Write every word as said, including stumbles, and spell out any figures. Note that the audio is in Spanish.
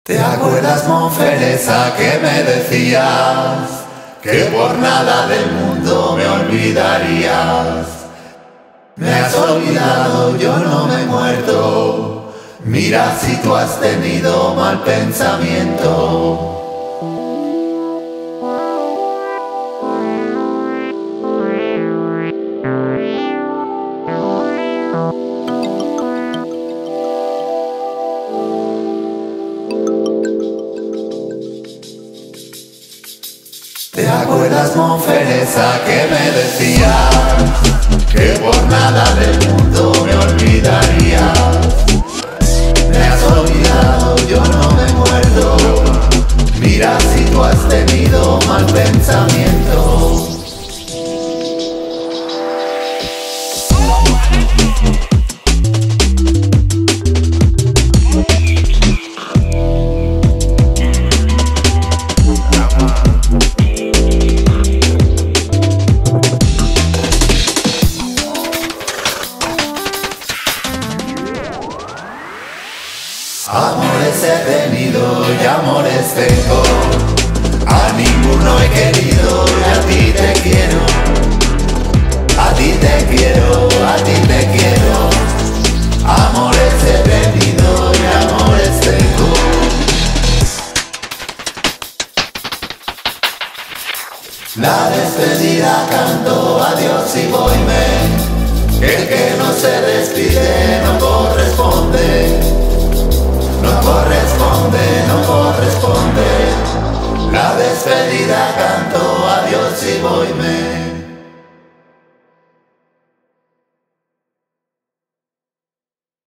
¿Te acuerdas, Monferesa, que me decías que por nada del mundo me olvidarías? Me has olvidado, yo no me he muerto. Mira si tú has tenido mal pensamiento. ¿Te acuerdas, Monferesa, que me decías que por nada del mundo me olvidarías? Me has olvidado, yo no me muerdo. Mira si tú has tenido mal pensamiento. Amores he tenido y amores tengo, a ninguno he querido y a ti te quiero. A ti te quiero, a ti te quiero. Amores he tenido y amores tengo. La despedida canto, adiós y voyme. El que no se despide no corresponde. No corresponde, no corresponde. La despedida canto, adiós y voyme.